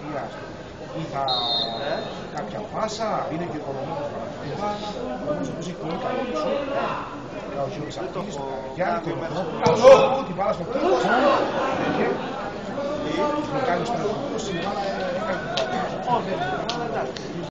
Τουρκίας ή θα κάποια πάσα, είναι και οικονομικό το παραδείγμα, όμως όπως έχει πολύ καλή πίσω, ο Γιώργης Ακτής, ο Γιάννη, τον Οδόπουλο, την πάρα στο τέλος, και τον κάνει στον Οδόπουλο, στην μπάλα έκανε το παραδείγμα.